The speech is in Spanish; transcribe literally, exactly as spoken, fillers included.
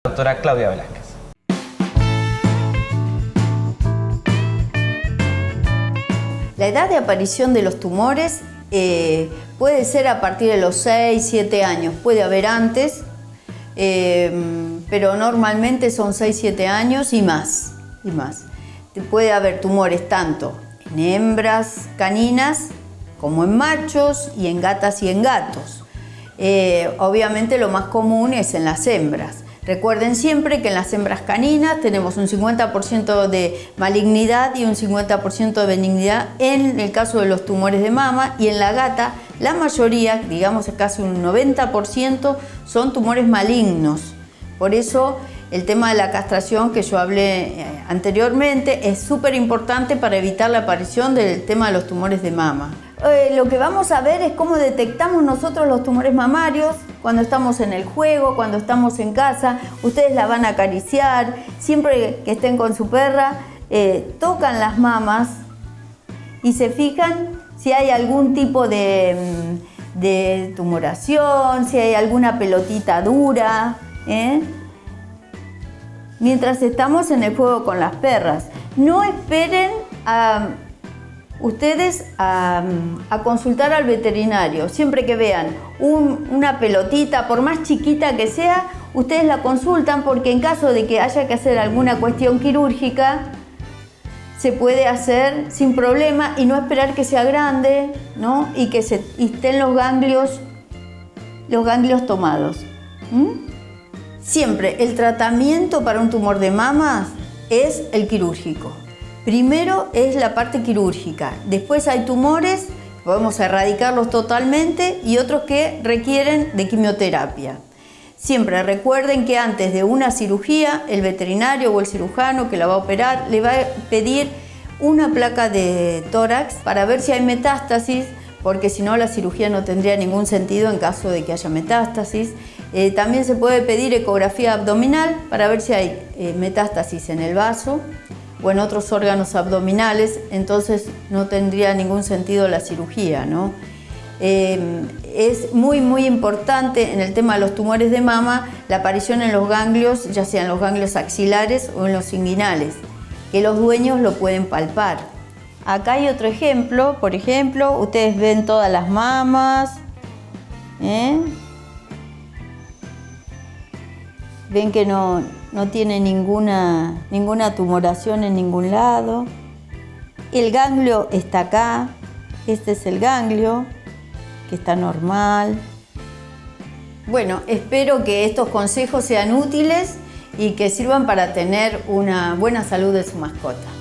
doctora Claudia Velázquez. La edad de aparición de los tumores eh, puede ser a partir de los seis, siete años, puede haber antes, eh, pero normalmente son seis, siete años y más, y más. Puede haber tumores tanto en hembras caninas como en machos y en gatas y en gatos. Eh, obviamente lo más común es en las hembras. Recuerden siempre que en las hembras caninas tenemos un cincuenta por ciento de malignidad y un cincuenta por ciento de benignidad en el caso de los tumores de mama, y en la gata la mayoría, digamos casi un noventa por ciento, son tumores malignos. Por eso el tema de la castración que yo hablé anteriormente es súper importante para evitar la aparición del tema de los tumores de mama. Eh, lo que vamos a ver es cómo detectamos nosotros los tumores mamarios cuando estamos en el juego, cuando estamos en casa. Ustedes la van a acariciar, siempre que estén con su perra, eh, tocan las mamas y se fijan si hay algún tipo de, de tumoración, si hay alguna pelotita dura, ¿eh? Mientras estamos en el juego con las perras. No esperen a ustedes a, a consultar al veterinario. Siempre que vean un, una pelotita, por más chiquita que sea, ustedes la consultan, porque en caso de que haya que hacer alguna cuestión quirúrgica, se puede hacer sin problema y no esperar que sea grande, ¿no? Y que se, y estén los ganglios, los ganglios tomados. ¿Mm? Siempre el tratamiento para un tumor de mamas es el quirúrgico. Primero es la parte quirúrgica, después hay tumores, podemos erradicarlos totalmente, y otros que requieren de quimioterapia. Siempre recuerden que antes de una cirugía, el veterinario o el cirujano que la va a operar le va a pedir una placa de tórax para ver si hay metástasis, porque si no la cirugía no tendría ningún sentido en caso de que haya metástasis. Eh, también se puede pedir ecografía abdominal para ver si hay eh, metástasis en el vaso o en otros órganos abdominales, entonces no tendría ningún sentido la cirugía, ¿no? Eh, es muy muy importante en el tema de los tumores de mama la aparición en los ganglios, ya sean los ganglios axilares o en los inguinales, que los dueños lo pueden palpar. Acá hay otro ejemplo, por ejemplo, ustedes ven todas las mamas, ¿eh? Ven que no, no tiene ninguna, ninguna tumoración en ningún lado. El ganglio está acá, este es el ganglio, que está normal. Bueno, espero que estos consejos sean útiles y que sirvan para tener una buena salud de su mascota.